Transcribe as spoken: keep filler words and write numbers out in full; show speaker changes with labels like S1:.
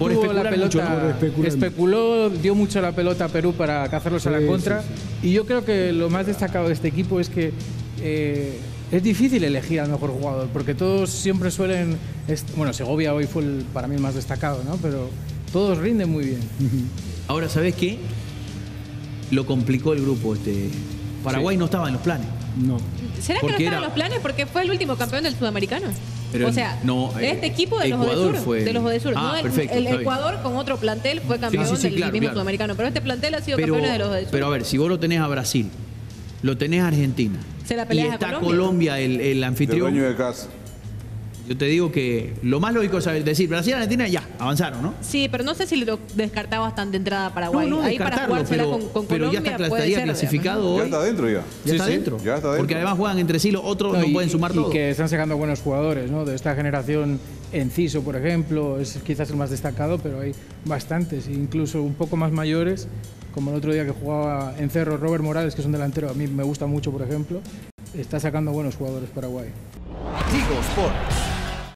S1: por
S2: tuvo la
S1: especular
S2: pelota,
S1: mucho, ¿no?
S2: especuló, dio mucho la pelota a Perú para cazarlos a la
S1: Sí,
S2: contra.
S1: sí, sí.
S2: Y yo creo que lo más destacado de este equipo es que eh, es difícil elegir al mejor jugador, porque todos siempre suelen... Bueno, Segovia hoy fue el, para mí el más destacado, ¿no? Pero todos rinden muy bien.
S1: Ahora, ¿sabés qué? Lo complicó el grupo. Este. Paraguay sí. no estaba en los planes.
S3: No.
S4: ¿Será que no
S1: Porque
S4: estaba en
S1: era-
S4: los planes? Porque fue el último campeón del sudamericano.
S1: Pero
S4: o sea,
S1: no, eh,
S4: este equipo de los
S1: Ecuador
S4: Odesur,
S1: fue-
S4: de los Odesur.
S1: Ah,
S4: no, el,
S1: perfecto,
S4: el
S1: está bien.
S4: Ecuador con otro plantel fue campeón
S1: sí, sí,
S4: del
S1: claro,
S4: mismo
S1: claro.
S4: sudamericano. Pero este plantel ha sido
S1: Pero,
S4: campeón de los Odesur.
S1: pero a ver, si vos lo tenés a Brasil, lo tenés a Argentina,
S4: Se la
S1: y
S4: peleas a
S1: está
S4: Colombia.
S1: Colombia, el, el
S5: El
S1: anfitrión,
S5: dueño de casa.
S1: yo te digo que lo más lógico es decir, Brasil y Argentina ya, avanzaron, ¿no?
S4: Sí, pero no sé si lo descartabas tan de entrada a Paraguay.
S1: No, no,
S4: Ahí para
S1: descartarlo,
S4: jugársela
S1: pero,
S4: con, con
S1: pero
S4: Colombia
S1: ya está,
S4: puede
S1: estaría
S4: ser,
S1: clasificado
S5: Ya
S1: hoy.
S5: está adentro ya.
S1: Ya
S5: Sí,
S1: está
S5: sí,
S1: dentro.
S5: ya está dentro.
S1: Porque además juegan entre sí, los otros no,
S2: y,
S1: pueden sumar
S2: y
S1: todo.
S2: que están sacando buenos jugadores, ¿no? De esta generación, Enciso, por ejemplo, es quizás el más destacado, pero hay bastantes, incluso un poco más mayores, como el otro día que jugaba en Cerro, Robert Morales, que es un delantero, a mí me gusta mucho, por ejemplo, está sacando buenos jugadores Paraguay.
S6: Tigo Sports.